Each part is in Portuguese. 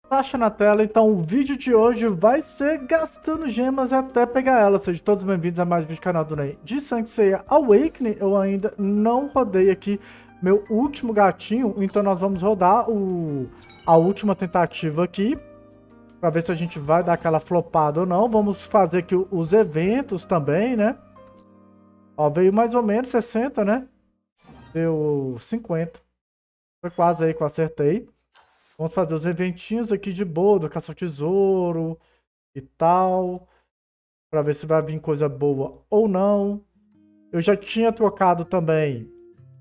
Sasha na tela, então o vídeo de hoje vai ser gastando gemas até pegar ela. Sejam todos bem-vindos a mais um vídeo do canal do Ney de Saint Awakening. Eu ainda não rodei aqui meu último gatinho, então nós vamos rodar a última tentativa aqui, para ver se a gente vai dar aquela flopada ou não. Vamos fazer aqui os eventos também, né? Ó, veio mais ou menos 60, né? Deu 50. Foi quase aí que eu acertei. Vamos fazer os eventinhos aqui de boa, do caça-tesouro e tal. Pra ver se vai vir coisa boa ou não. Eu já tinha trocado também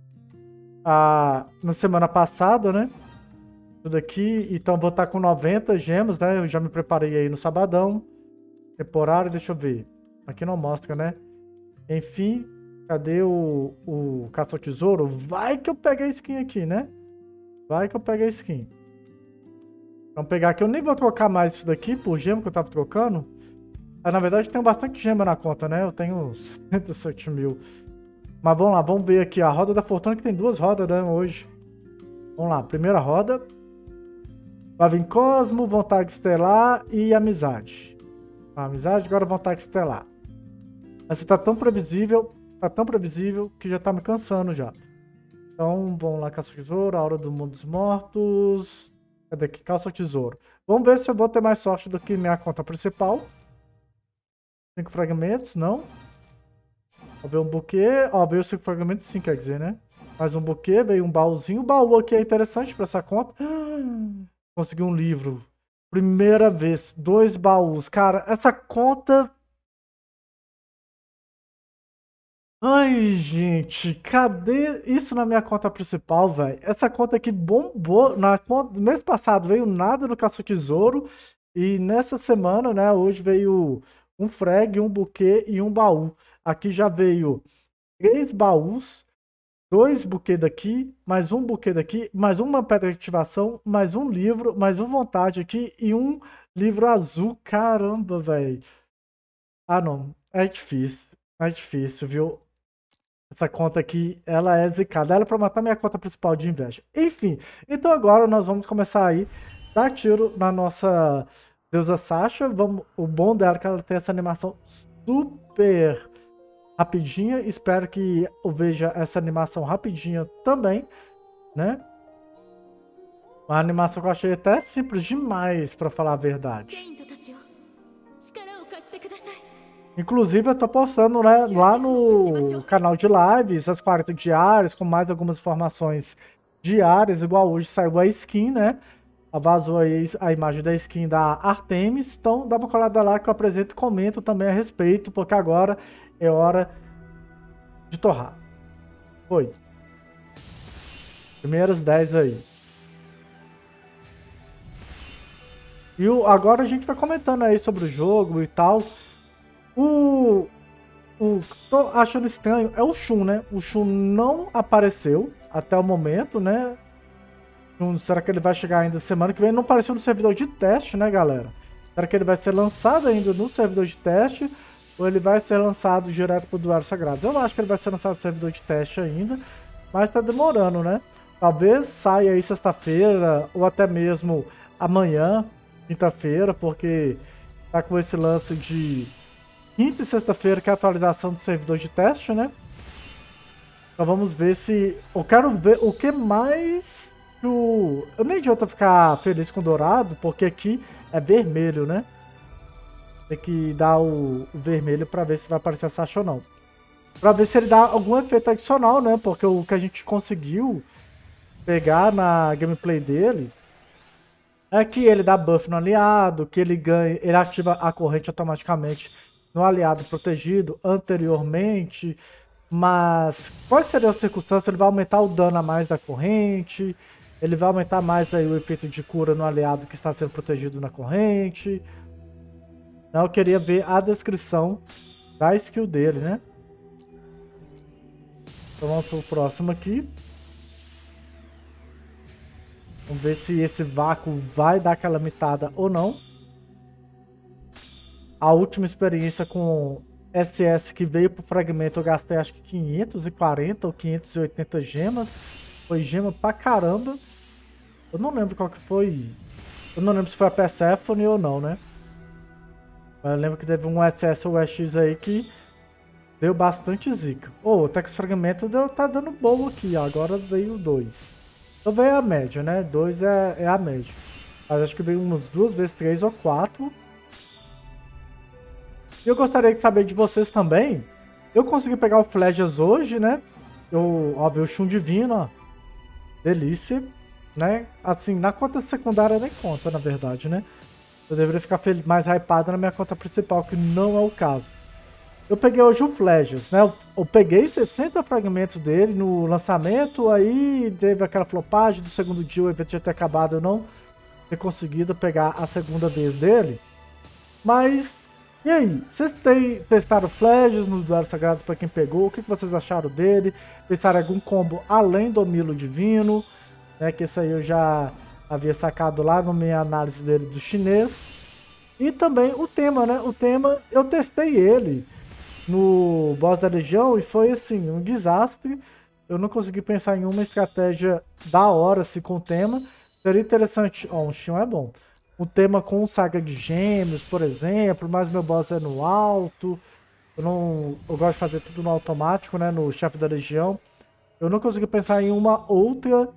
na semana passada, né? Tudo aqui. Então vou estar com 90 gemas, né? Eu já me preparei aí no sabadão. Temporário, deixa eu ver. Aqui não mostra, né? Enfim, cadê o caça-tesouro? Vai que eu peguei a skin aqui, né? Vai que eu peguei a skin. Vamos pegar aqui. Eu nem vou trocar mais isso daqui por gema que eu tava trocando. Na verdade, tenho bastante gema na conta, né? Eu tenho 107 mil. Mas vamos lá, vamos ver aqui a roda da fortuna, que tem duas rodas, né, hoje. Vamos lá, primeira roda. Vai vir Cosmo, Vontade Estelar e Amizade. Amizade, agora Vontade Estelar. Essa tá tão previsível que já tá me cansando já. Então, vamos lá, Caça-Tesouro, a Hora do Mundo dos Mortos. Cadê aqui? Caça-Tesouro. Vamos ver se eu vou ter mais sorte do que minha conta principal. 5 fragmentos, não. Ó, veio um buquê. Ó, veio 5 fragmentos, sim, quer dizer, né? Mais um buquê, veio um baúzinho. O baú aqui é interessante pra essa conta. Consegui um livro. Primeira vez. 2 baús. Cara, essa conta... Ai, gente, cadê isso na minha conta principal, velho? Essa conta aqui bombou. Na conta, mês passado veio nada no caça-tesouro. E nessa semana, né, hoje veio um frag, um buquê e um baú. Aqui já veio 3 baús, 2 buquê daqui, mais um buquê daqui, mais uma pedra de ativação, mais um livro, mais um vontade aqui e um livro azul. Caramba, velho. Ah, não. É difícil. É difícil, viu? Essa conta aqui, ela é zicada. Ela é pra matar minha conta principal de inveja. Enfim, então agora nós vamos começar aí, dar tiro na nossa deusa Sasha. Vamos, o bom dela é que ela tem essa animação super rapidinha. Espero que eu veja essa animação rapidinha também, né? Uma animação que eu achei até simples demais, pra falar a verdade. Inclusive, eu tô postando, né, lá no canal de lives, as 40 diárias, com mais algumas informações diárias, igual hoje saiu a skin, né? Vazou aí a imagem da skin da Artemis. Então, dá uma colada lá que eu apresento e comento também a respeito, porque agora é hora de torrar. Foi. Primeiros 10 aí. E agora a gente vai comentando aí sobre o jogo e tal. Tô achando estranho é o Shun, né? O Shun não apareceu até o momento, né? Será que ele vai chegar ainda semana que vem? Não apareceu no servidor de teste, né, galera? Será que ele vai ser lançado ainda no servidor de teste? Ou ele vai ser lançado direto pro Duelo Sagrado? Eu acho que ele vai ser lançado no servidor de teste ainda, mas tá demorando, né? Talvez saia aí sexta-feira, ou até mesmo amanhã, quinta-feira, porque tá com esse lance de quinta e sexta-feira, que é a atualização do servidor de teste, né? Então vamos ver se... Eu quero ver o que mais... Eu nem adianta ficar feliz com dourado, porque aqui é vermelho, né? Tem que dar o vermelho pra ver se vai aparecer a Sasha ou não. Pra ver se ele dá algum efeito adicional, né? Porque o que a gente conseguiu pegar na gameplay dele é que ele dá buff no aliado, que ele ganha, ele ativa a corrente automaticamente no aliado protegido anteriormente. Mas quais seriam as circunstâncias? Ele vai aumentar o dano a mais da corrente, ele vai aumentar mais aí o efeito de cura no aliado que está sendo protegido na corrente. Então eu queria ver a descrição da skill dele, né? Então vamos pro próximo aqui. Vamos ver se esse vácuo vai dar aquela mitada ou não. A última experiência com SS que veio pro fragmento eu gastei acho que 540 ou 580 gemas. Foi gema pra caramba. Eu não lembro qual que foi Eu não lembro se foi a Persephone ou não, né? Mas eu lembro que teve um SS ou EX aí que deu bastante zica. O Tex Fragmento tá dando bom aqui, ó. Agora veio 2. Então veio a média, né? 2 é a média. Mas acho que veio umas 2 vezes 3 ou 4. E eu gostaria de saber de vocês também. Eu consegui pegar o Flejas hoje, né? Ó, o Shun Divino, ó. Delícia, né? Assim, na conta secundária nem conta, na verdade, né? Eu deveria ficar mais hypado na minha conta principal, que não é o caso. Eu peguei hoje o Flejas, né? Eu peguei 60 fragmentos dele no lançamento, aí teve aquela flopagem do segundo dia, o evento já ter acabado, eu não ter conseguido pegar a segunda vez dele. Mas, e aí? Vocês testaram Flejas no Duelo Sagrado para quem pegou? O que vocês acharam dele? Pensaram em algum combo além do Milo Divino? Né, que esse aí eu já havia sacado lá na minha análise dele do chinês. E também o tema, né? O tema, eu testei ele no Boss da Legião e foi assim, um desastre. Eu não consegui pensar em uma estratégia da hora assim, com o tema. Seria interessante, ó, um Xion é bom. Um tema com Saga de Gêmeos, por exemplo, mas meu boss é no alto. Eu gosto de fazer tudo no automático, né? No Chefe da Legião. Eu não consegui pensar em uma outra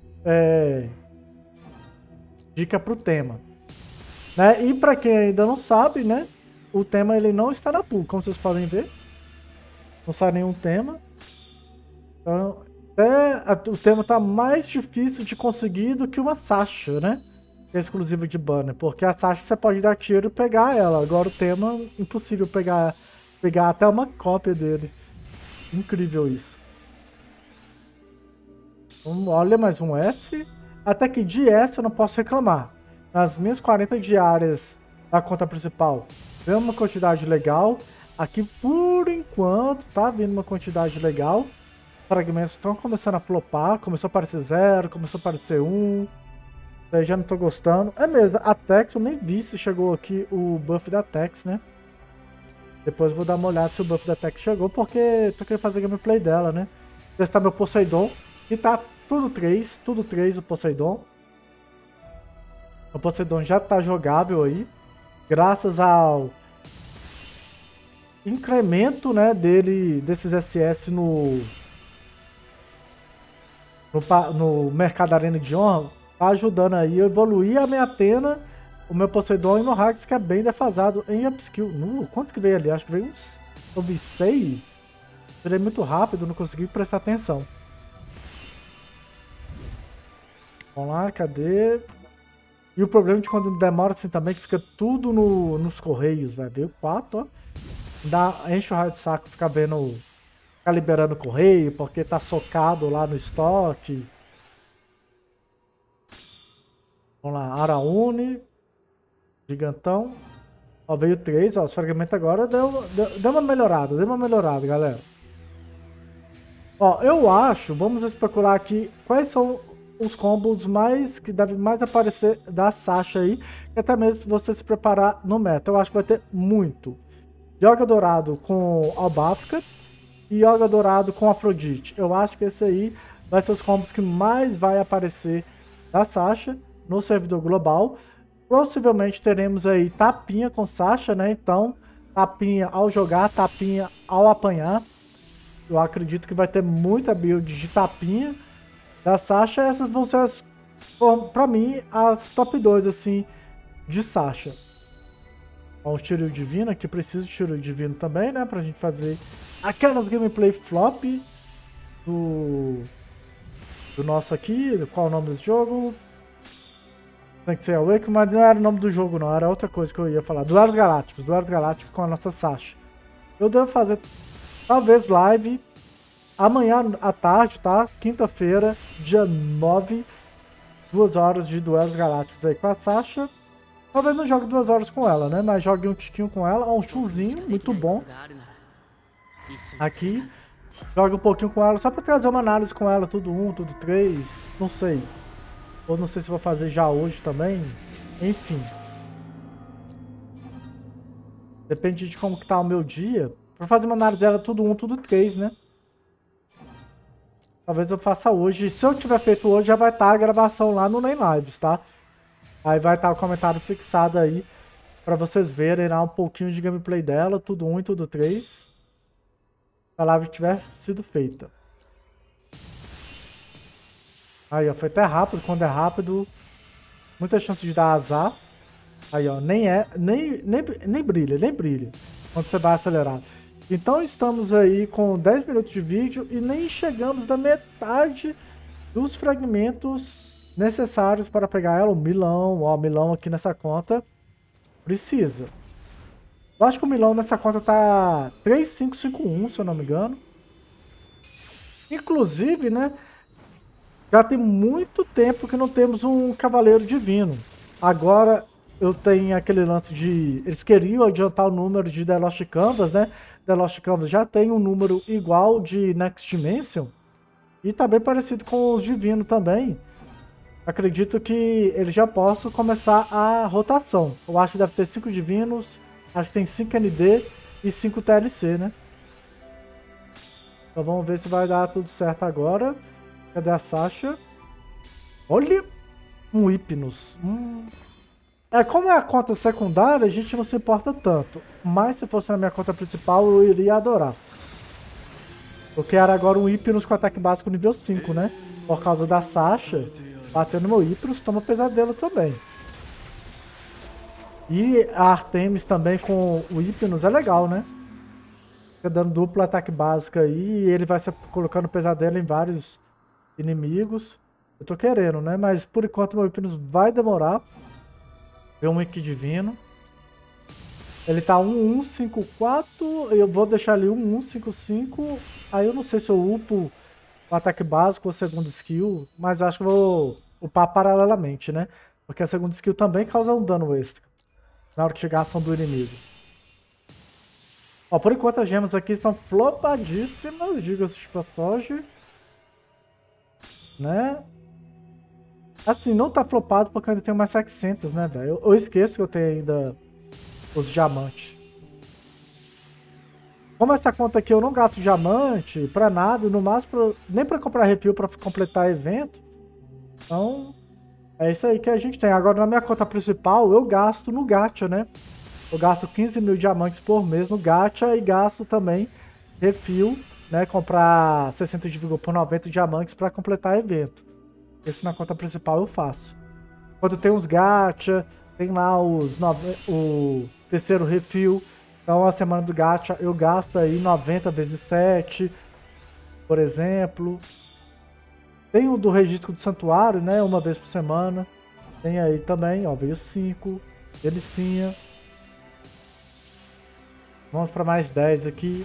dica pro tema. Né? E para quem ainda não sabe, né? O tema ele não está na pool, como vocês podem ver. Não sai nenhum tema. Então, o tema tá mais difícil de conseguir do que uma Sasha, né? Que é exclusiva de banner. Porque a Sasha você pode dar tiro e pegar ela. Agora o tema, impossível pegar até uma cópia dele. Incrível isso. Olha, mais um S. Até que de S eu não posso reclamar. Nas minhas 40 diárias da conta principal, veio uma quantidade legal. Aqui, por enquanto, tá vindo uma quantidade legal. Fragmentos estão começando a flopar. Começou a aparecer 0, começou a aparecer 1. Daí já não tô gostando. É mesmo, a Tex, eu nem vi se chegou aqui o buff da Tex, né? Depois eu vou dar uma olhada se o buff da Tex chegou, porque tô querendo fazer gameplay dela, né? Testar meu Poseidon. E tá tudo 3 o Poseidon. O Poseidon já tá jogável aí. Graças ao incremento, né, desses SS no mercado Arena de Honra, tá ajudando aí a evoluir a minha Athena, o meu Poseidon e no Hax, que é bem defasado em upskill. Quanto que veio ali? Acho que veio uns... Eu vi 6. Seria muito rápido, não consegui prestar atenção. Vamos lá, cadê? E o problema de quando demora assim também, que fica tudo nos correios, velho. Veio 4, ó. Enche o raio de saco ficar vendo... Ficar liberando correio, porque tá socado lá no estoque. Vamos lá, Araúne. Gigantão. Ó, veio 3, ó. Os fragmentos agora deu uma melhorada, galera. Ó, eu acho, vamos especular aqui, quais são os combos que devem mais aparecer da Sasha aí, e até mesmo se você se preparar no meta. Eu acho que vai ter muito. Yoga Dourado com Albafka e Yoga Dourado com Afrodite. Eu acho que esse aí vai ser os combos que mais vai aparecer da Sasha no servidor global. Possivelmente teremos aí Tapinha com Sasha, né? Então, Tapinha ao jogar, Tapinha ao apanhar. Eu acredito que vai ter muita build de Tapinha da Sasha. Essas vão ser, pra mim, as top 2, assim, de Sasha. Ó, o Shiryu Divino, aqui precisa de Shiryu Divino também, né? Pra gente fazer aquelas gameplay flop do nosso aqui. Qual é o nome desse jogo? Tem que ser Awake, mas não era o nome do jogo não, era outra coisa que eu ia falar. Duelos Galácticos com a nossa Sasha. Eu devo fazer, talvez, live amanhã à tarde, tá? Quinta-feira, dia 9, 2 horas de Duelos Galácticos aí com a Sasha. Talvez não jogue 2 horas com ela, né? Mas jogue um tiquinho com ela, um chunzinho, muito bom. Aqui, jogue um pouquinho com ela, só pra trazer uma análise com ela, tudo 1, tudo 3, não sei. Ou não sei se vou fazer já hoje também. Enfim. Depende de como que tá o meu dia. Pra fazer uma análise dela tudo 1, tudo 3, né? Talvez eu faça hoje. Se eu tiver feito hoje, já vai estar a gravação lá no Nem Lives, tá? Aí vai estar o comentário fixado aí pra vocês verem lá um pouquinho de gameplay dela, tudo 1 e tudo 3. Se a live tiver sido feita. Aí, ó, foi até rápido. Quando é rápido, muita chance de dar azar. Aí, ó, nem brilha, nem brilha quando você vai acelerado. Então estamos aí com 10 minutos de vídeo e nem chegamos da metade dos fragmentos necessários para pegar ela. O milão, ó, o milão aqui nessa conta precisa. Eu acho que o milão nessa conta tá 3551, se eu não me engano. Inclusive, né, já tem muito tempo que não temos um cavaleiro divino. Agora eu tenho aquele lance de... Eles queriam adiantar o número de The Lost Canvas, né? The Lost Canvas já tem um número igual de Next Dimension. E tá bem parecido com os divinos também. Acredito que eles já possam começar a rotação. Eu acho que deve ter 5 divinos, acho que tem 5 ND e 5 TLC, né? Então vamos ver se vai dar tudo certo agora. Cadê a Sasha? Olha! Um Hypnos. Como é a conta secundária, a gente não se importa tanto. Mas se fosse na minha conta principal, eu iria adorar. Eu quero agora um Hypnos com ataque básico nível 5, né? Por causa da Sasha, batendo meu Hypnos, toma pesadelo também. E a Artemis também com o Hypnos é legal, né? Fica dando duplo ataque básico aí e ele vai se colocando pesadelo em vários inimigos. Eu tô querendo, né? Mas por enquanto meu Hypnos vai demorar. Ver um Wiki Divino. Ele tá 1154. Eu vou deixar ali 1155. Aí eu não sei se eu upo o ataque básico ou segundo skill. Mas eu acho que eu vou upar paralelamente, né? Porque a segunda skill também causa um dano extra na hora que chegar a ação do inimigo. Ó, por enquanto as gemas aqui estão flopadíssimas. Diga-se de passagem. Né? Assim, não tá flopado porque eu ainda tenho mais 700, né, velho? Eu esqueço que eu tenho ainda os diamantes. Como essa conta aqui eu não gasto diamante pra nada, no máximo nem pra comprar refil pra completar evento. Então, é isso aí que a gente tem. Agora na minha conta principal eu gasto no gacha, né? Eu gasto 15 mil diamantes por mês no gacha e gasto também refil, né? Comprar 60 de vigor por 90 diamantes pra completar evento. Isso na conta principal eu faço. Quando tem uns gacha, tem lá o terceiro refil. Então a semana do gacha eu gasto aí 90 vezes 7, por exemplo. Tem o do registro do santuário, né? Uma vez por semana. Tem aí também, ó, veio 5. Delicinha. Vamos para mais 10 aqui.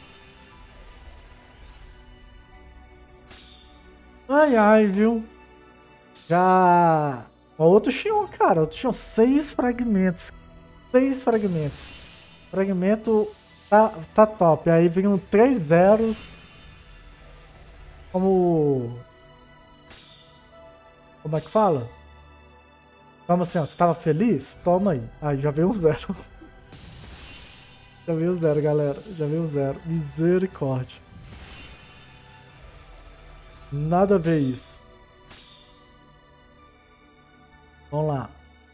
Ai, ai, viu? Já... Ó, outro Xion, cara. Outro Xion, 6 fragmentos. 6 fragmentos. Fragmento tá top. Aí vem um 3 zeros. Como é que fala? Vamos assim, ó. Você tava feliz? Toma aí. Aí já veio um 0. Já veio um 0, galera. Já veio um 0. Misericórdia. Nada a ver isso. Vamos lá.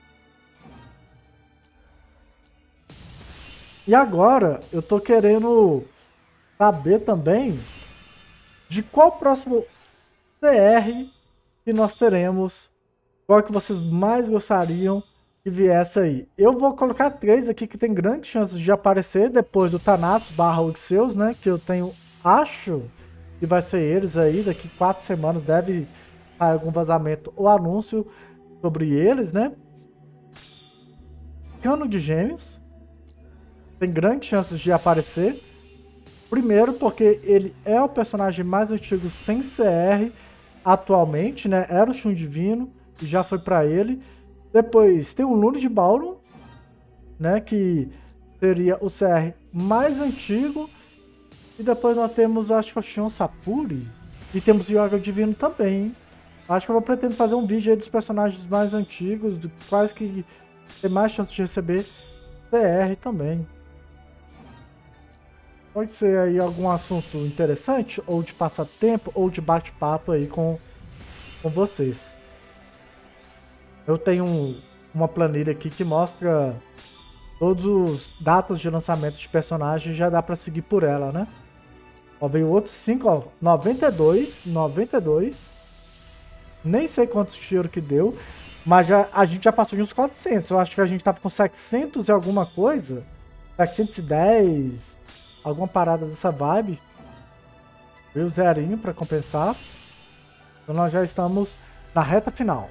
E agora eu tô querendo saber também de qual próximo CR que nós teremos. Qual que vocês mais gostariam que viesse aí. Eu vou colocar 3 aqui que tem grandes chances de aparecer depois do Thanatos / Odisseus, né? Que eu tenho, acho que vai ser eles aí. Daqui 4 semanas deve sair algum vazamento ou anúncio sobre eles, né? Cano de Gêmeos. Tem grandes chances de aparecer. Primeiro porque ele é o personagem mais antigo sem CR atualmente, né? Era o Shun Divino e já foi pra ele. Depois tem o Lune de Bauron, né? Que seria o CR mais antigo. E depois nós temos, acho que o Shion Sapuri. E temos o Yoga Divino também, hein? Acho que eu vou pretender fazer um vídeo aí dos personagens mais antigos, de quais que tem mais chance de receber CR também. Pode ser aí algum assunto interessante, ou de passatempo, ou de bate-papo aí com vocês. Eu tenho uma planilha aqui que mostra todos os datas de lançamento de personagens, já dá pra seguir por ela, né? Ó, veio outros 5, ó, 92. Nem sei quantos tiros que deu, mas a gente já passou de uns 400. Eu acho que a gente tava com 700 e alguma coisa. 710, alguma parada dessa vibe. Veio o zerinho pra compensar. Então nós já estamos na reta final.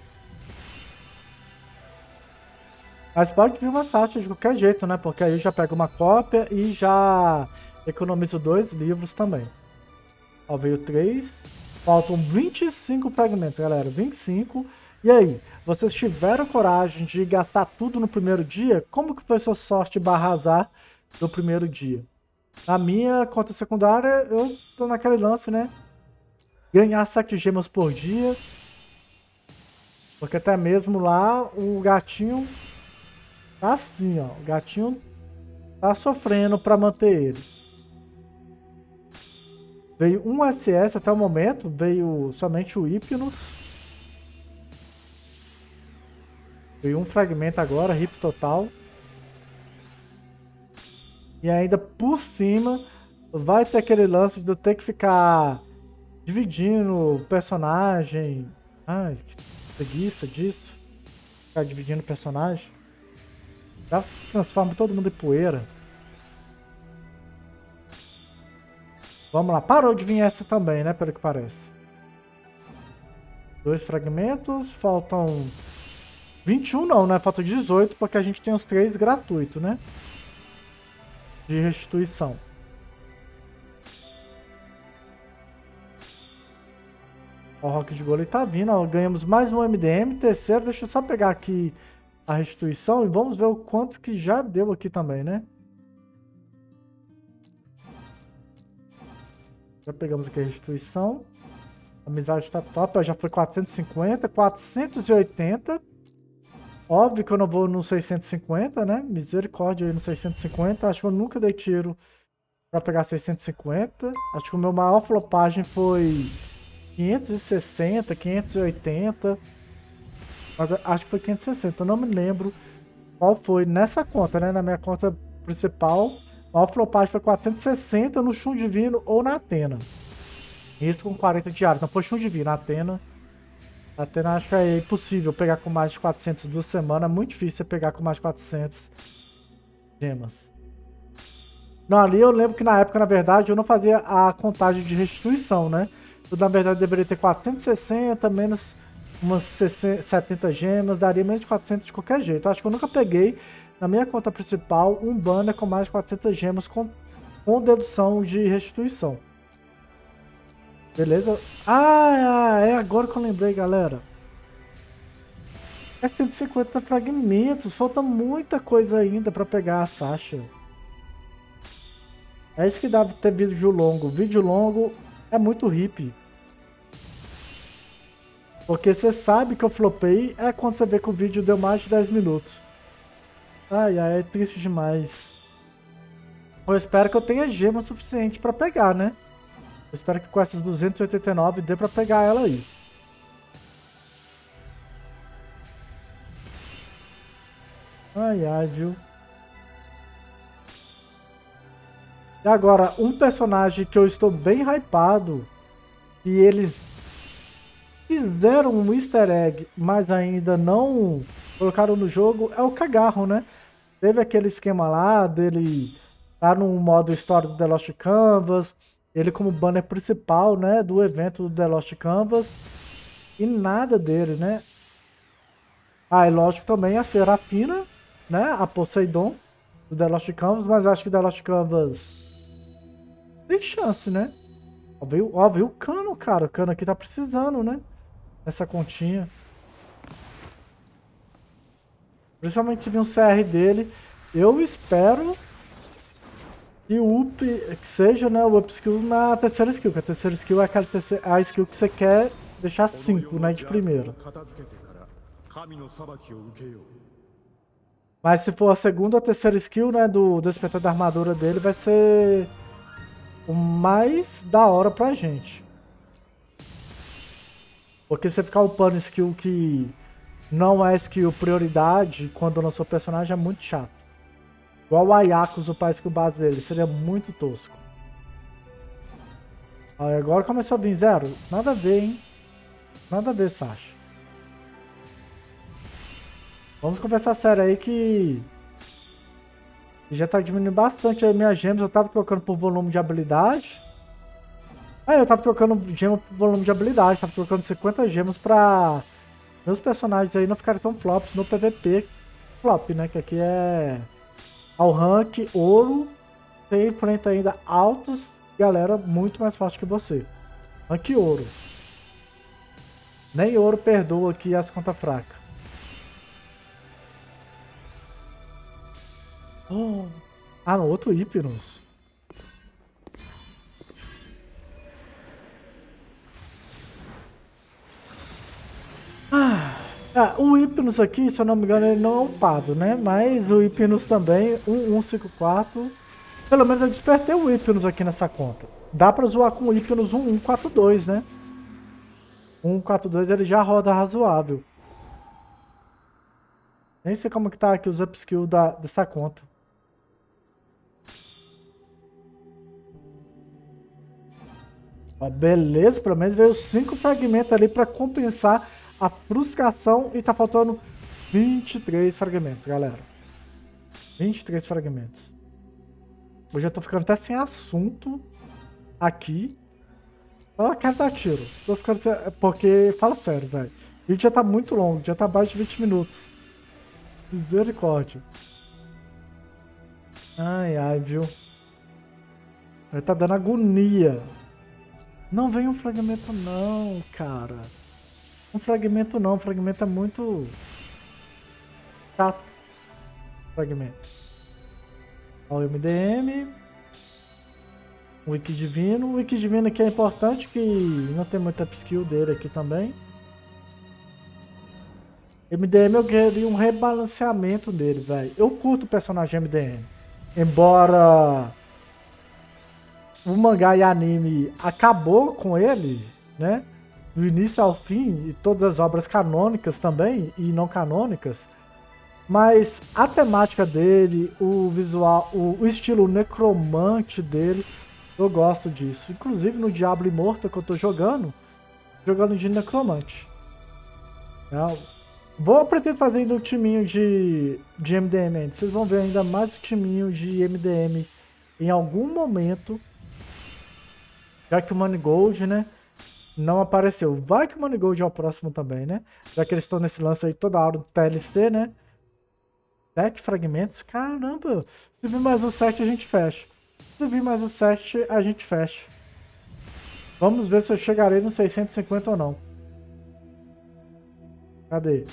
Mas pode vir uma Sasha de qualquer jeito, né? Porque aí eu já pego uma cópia e já economizo 2 livros também. Ó, veio 3. Faltam 25 fragmentos, galera. 25. E aí, vocês tiveram coragem de gastar tudo no primeiro dia? Como que foi sua sorte barra azar do primeiro dia? Na minha conta secundária, eu tô naquele lance, né? Ganhar 7 gemas por dia. Porque até mesmo lá, o gatinho tá assim, ó. O gatinho tá sofrendo pra manter ele. Veio um SS até o momento, veio somente o Hypnos. Veio um fragmento agora, RIP total. E ainda por cima, vai ter aquele lance de eu ter que ficar dividindo o personagem. Ai, que preguiça disso. Ficar dividindo o personagem. Já transforma todo mundo em poeira. Vamos lá, parou de vir essa também, né? Pelo que parece. 2 fragmentos, faltam 21 não, né? Faltam 18 porque a gente tem os 3 gratuitos, né? De restituição. Ó, o Rock de Golem tá vindo, ó. Ganhamos mais um MDM, terceiro. Deixa eu só pegar aqui a restituição e vamos ver o quanto que já deu aqui também, né? Já pegamos aqui a restituição. A amizade tá top, ó, já foi 450, 480. Óbvio que eu não vou no 650, né? Misericórdia aí no 650. Acho que eu nunca dei tiro pra pegar 650. Acho que o meu maior flopagem foi 560, 580. Mas acho que foi 560, eu não me lembro qual foi nessa conta, né? Na minha conta principal, a maior flopagem foi 460 no Chum Divino ou na Atena. Isso com 40 diários. Então foi Chum Divino, na Atena. Atena acho que é impossível pegar com mais de 400 duas semanas. É muito difícil você pegar com mais de 400 gemas. Não, ali eu lembro que na época, na verdade, eu não fazia a contagem de restituição, né? Eu, na verdade, deveria ter 460 menos umas 70 gemas, daria menos de 400 de qualquer jeito. Eu acho que eu nunca peguei, na minha conta principal, um banner com mais de 400 gemas com dedução de restituição. Beleza? Ah, é agora que eu lembrei, galera. É 150 fragmentos, falta muita coisa ainda pra pegar a Sasha. É isso que dá pra ter vídeo longo. Vídeo longo é muito hippie. Porque você sabe que eu flopei é quando você vê que o vídeo deu mais de 10 minutos. Ai, é triste demais. Eu espero que eu tenha gema suficiente pra pegar, né? Eu espero que com essas 289 dê pra pegar ela aí. Ai, viu? E agora, um personagem que eu estou bem hypado e eles fizeram um easter egg, mas ainda não colocaram no jogo, é o Cagarro, né? Teve aquele esquema lá dele tá no modo história do The Lost Canvas, ele como banner principal, né, do evento do The Lost Canvas, e nada dele, né? Ah, e lógico também a Serafina, né, a Poseidon do The Lost Canvas, mas eu acho que The Lost Canvas tem chance, né? Ó, veio o Cano, cara. O Cano aqui tá precisando, né? Essa continha. Principalmente se vir um CR dele. Eu espero que o up que seja, né, o up skill na terceira skill. Que a terceira skill é a skill que você quer deixar 5, né, de primeiro. Mas se for a segunda ou a terceira skill, né, do despertar da armadura dele, vai ser o mais da hora pra gente. Porque você ficar upando skill que não é skill prioridade quando lançou o personagem, é muito chato. Igual o Ayakus, o pai skill base dele, seria muito tosco. Aí agora começou a vir zero. Nada a ver, hein? Nada a ver, Sasha. Vamos conversar sério aí que já tá diminuindo bastante as minhas gemas. Eu tava trocando por volume de habilidade. Eu tava trocando gema por volume de habilidade. Tava trocando 50 gemas pra meus personagens aí não ficarem tão flops no PVP. Flop, né? Que aqui é ao rank ouro. Você enfrenta ainda altos galera muito mais fácil que você. Rank ouro. Nem ouro perdoa aqui as contas fracas. Oh. Ah, no outro Hypnos. O Hypnos aqui, se eu não me engano, ele não é upado, né? Mas o Hypnos também, 1154. Pelo menos eu despertei o Hypnos aqui nessa conta. Dá pra zoar com o Hypnos 1142, né? 1142 ele já roda razoável. Nem sei como que tá aqui os upskills dessa conta. Ó, beleza, pelo menos veio 5 fragmentos ali pra compensar a frustração e tá faltando 23 fragmentos, galera. 23 fragmentos. Hoje eu tô ficando até sem assunto aqui. Eu quero dar tiro. Tô ficando sem... Porque, fala sério, velho. O vídeo já tá muito longo, já tá abaixo de 20 minutos. Misericórdia. Ai, ai, viu? Vai tá dando agonia. Não vem um fragmento não, cara. Um fragmento não, um fragmento é muito chato. Fragmento. Ó, o MDM. O Wiki Divino. O Wiki Divino aqui é importante, que não tem muita skill dele aqui também. MDM eu queria um rebalanceamento dele, velho. Eu curto o personagem MDM. Embora o mangá e anime acabou com ele, né? Do início ao fim, e todas as obras canônicas também, e não canônicas. Mas a temática dele, o visual, o estilo necromante dele, eu gosto disso. Inclusive no Diablo Immortal que eu tô jogando de necromante. Vou pretender fazer ainda um timinho de MDM ainda. Vocês vão ver ainda mais um timinho de MDM em algum momento. Já que o Manigold, né, não apareceu. Vai que o Manigold é o próximo também, né? Já que eles estão nesse lance aí toda hora do TLC, né? 7 fragmentos? Caramba! Se vir mais um 7, a gente fecha. Se vir mais um 7, a gente fecha. Vamos ver se eu chegarei no 650 ou não. Cadê?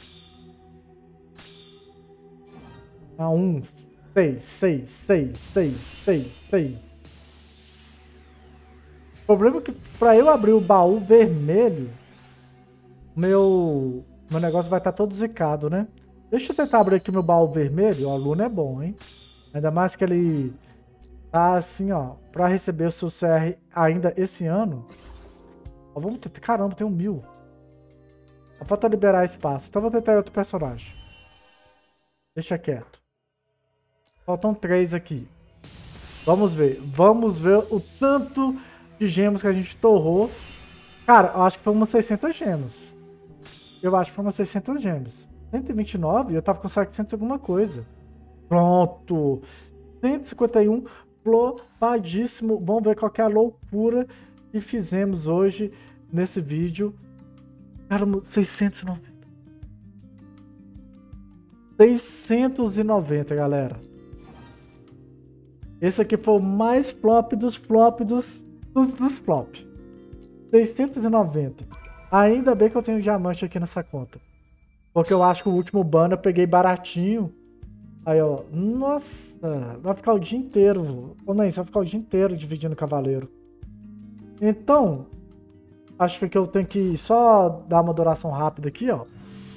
1, 6, 6, 6, 6, 6, 6. O problema é que pra eu abrir o baú vermelho, meu negócio vai estar todo zicado, né? Deixa eu tentar abrir aqui meu baú vermelho. O aluno é bom, hein? Ainda mais que ele tá assim, ó, pra receber o seu CR ainda esse ano. Ó, vamos tentar. Caramba, tem 1000. Só falta liberar espaço. Então vou tentar outro personagem. Deixa quieto. Faltam 3 aqui. Vamos ver. Vamos ver o tanto de gemas que a gente torrou. Cara, eu acho que foi umas 600 gemas. Eu acho que foi umas 600 gemas. 129, eu tava com 700 alguma coisa. Pronto. 151, flopadíssimo. Vamos ver qual que é a loucura que fizemos hoje nesse vídeo. Cara, 690. 690, galera. Esse aqui foi o mais flop dos flop dos flop. 690. Ainda bem que eu tenho diamante aqui nessa conta. Porque eu acho que o último banner eu peguei baratinho. Aí, ó. Nossa, vai ficar o dia inteiro. Ô, mãe, você vai ficar o dia inteiro dividindo cavaleiro. Então, acho que aqui eu tenho que só dar uma adoração rápida aqui, ó.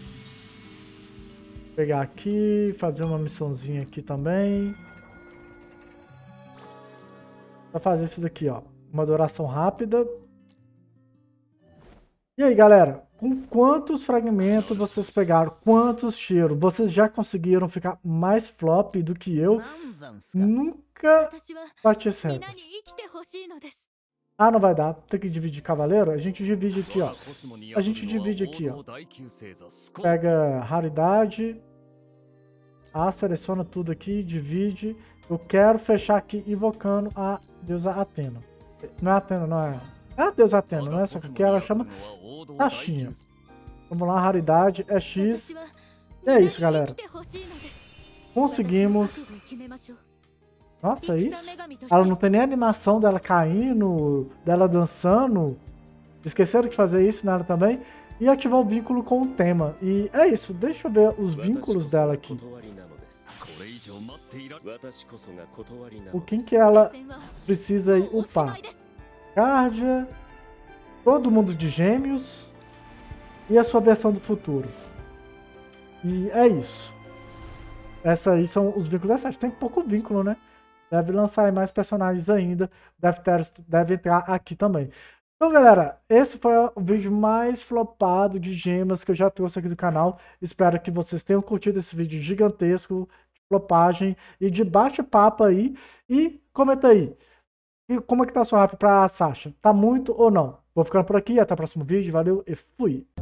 Pegar aqui, fazer uma missãozinha aqui também. Pra fazer isso daqui, ó. Uma adoração rápida. E aí, galera, com quantos fragmentos vocês pegaram? Quantos tiros? Vocês já conseguiram ficar mais flop do que eu? Nunca bati esse recorde. Ah, não vai dar. Tem que dividir cavaleiro? A gente divide aqui, ó. A gente divide aqui, ó. Pega raridade. Ah, seleciona tudo aqui, divide. Eu quero fechar aqui invocando a deusa Atena. Não é Atena, não é... É a deusa Atena, não é? Só que aqui ela chama Taxinha. Vamos lá, raridade é X. E é isso, galera. Conseguimos. Nossa, é isso? Ela não tem nem animação dela caindo, dela dançando. Esqueceram de fazer isso nela também. E ativar o vínculo com o tema. E é isso, deixa eu ver os vínculos dela aqui. O que ela precisa upar? Cardia, todo mundo de gêmeos e a sua versão do futuro. E é isso. Essas aí são os vínculos dessa. Tem pouco vínculo, né? Deve lançar aí mais personagens ainda. Deve entrar aqui também. Então, galera, esse foi o vídeo mais flopado de gemas que eu já trouxe aqui do canal. Espero que vocês tenham curtido esse vídeo gigantesco de flopagem e de bate-papo aí. E comenta aí. E como é que tá a sua hype pra Sasha? Tá muito ou não? Vou ficando por aqui, até o próximo vídeo, valeu e fui!